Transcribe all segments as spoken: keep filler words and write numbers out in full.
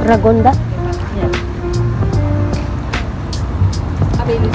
Ragonda? Yeah. A baby.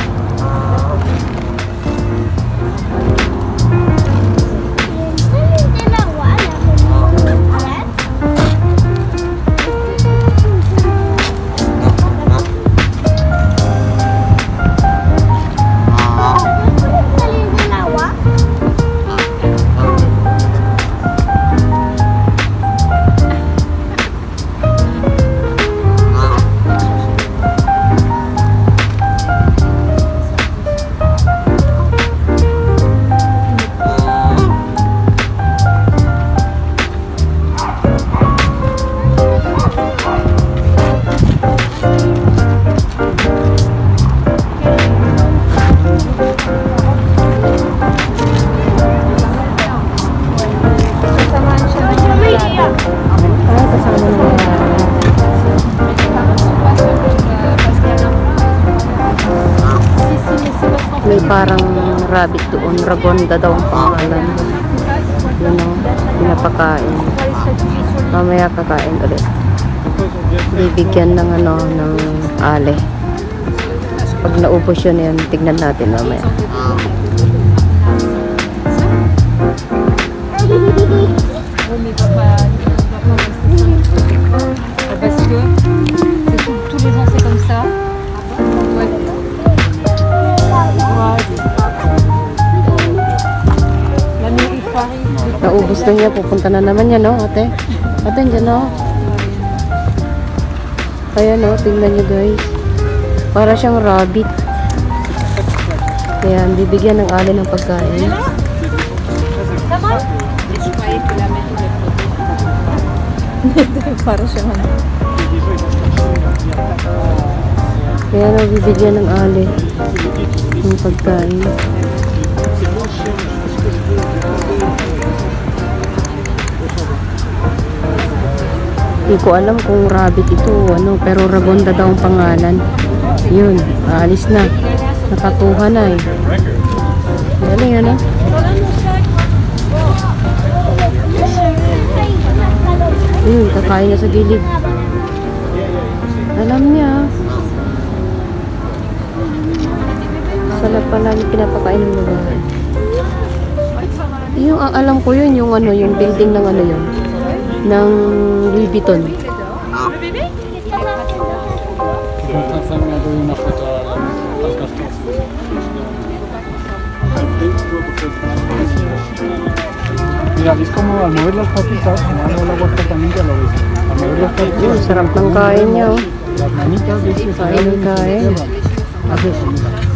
May parang rabbit doon. Ragonda daw ang pangalan. Yun o, pinapakain. Mamaya kakain ulit. Bibigyan ng ano, ng ale. Pag naubos yun, yan, tignan natin mamaya. Parce que c'est tout, tous les ans c'est comme ça. Ouais. La mairie Paris. Naubos na niya, pupunta na naman yan, no, ate? Ate, dyan, no? Kaya, no, tingnan nyo, guys. Para siyang rabbit. Kaya, bibigyan ng ale ng pagkain. Para siyang ano. Kaya, no, bibigyan ng ale ng pagkain. Hindi ko alam kung rabbit ito, ano, pero Ragonda daw ang pangalan. Yun, aalis na. Nakakuha na eh. Galing, ano? Yun, kakain niya sa gilid. Alam niya. Sarap pala yung pinapakain ng babae. Yung, ang alam ko yun, yung ano, yung building ng ano yun. Ng Louis Vuitton. Mira, es como al mover las patitas, como al mover la vuelta también ya lo ves. Al mover las patitas, Sarap ng kain niya, oh. las manitas, ves que se Kain ng kain. hace eso, mira.